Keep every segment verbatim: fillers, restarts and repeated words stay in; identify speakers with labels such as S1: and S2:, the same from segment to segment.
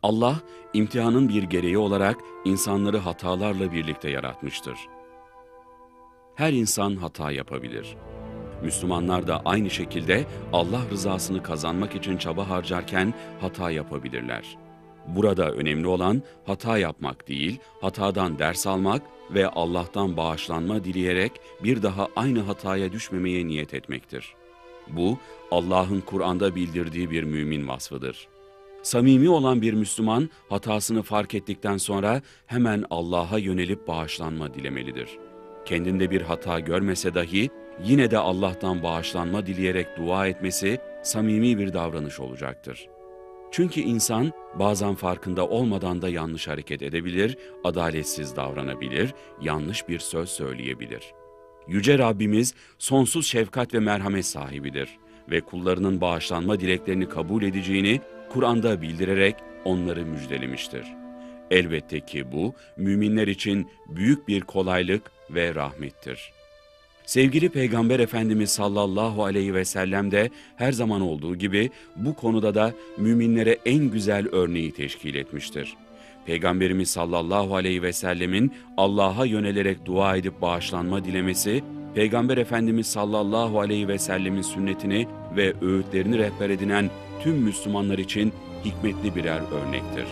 S1: Allah, imtihanın bir gereği olarak insanları hatalarla birlikte yaratmıştır. Her insan hata yapabilir. Müslümanlar da aynı şekilde Allah rızasını kazanmak için çaba harcarken hata yapabilirler. Burada önemli olan hata yapmak değil, hatadan ders almak ve Allah'tan bağışlanma dileyerek bir daha aynı hataya düşmemeye niyet etmektir. Bu, Allah'ın Kur'an'da bildirdiği bir mümin vasfıdır. Samimi olan bir Müslüman, hatasını fark ettikten sonra hemen Allah'a yönelip bağışlanma dilemelidir. Kendinde bir hata görmese dahi, yine de Allah'tan bağışlanma dileyerek dua etmesi samimi bir davranış olacaktır. Çünkü insan bazen farkında olmadan da yanlış hareket edebilir, adaletsiz davranabilir, yanlış bir söz söyleyebilir. Yüce Rabbimiz sonsuz şefkat ve merhamet sahibidir ve kullarının bağışlanma dileklerini kabul edeceğini Kur'an'da bildirerek onları müjdelemiştir. Elbette ki bu, müminler için büyük bir kolaylık ve rahmettir. Sevgili Peygamber Efendimiz sallallahu aleyhi ve sellem de her zaman olduğu gibi bu konuda da müminlere en güzel örneği teşkil etmiştir. Peygamberimiz sallallahu aleyhi ve sellemin Allah'a yönelerek dua edip bağışlanma dilemesi, Peygamber Efendimiz sallallahu aleyhi ve sellemin sünnetini ve öğütlerini rehber edinen tüm Müslümanlar için hikmetli birer örnektir.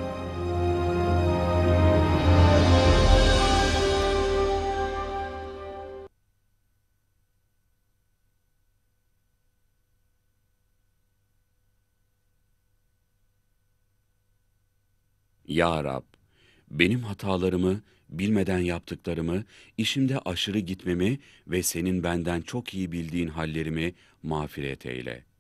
S1: Ya Rab, benim hatalarımı, bilmeden yaptıklarımı, işimde aşırı gitmemi ve senin benden çok iyi bildiğin hallerimi mağfiret eyle.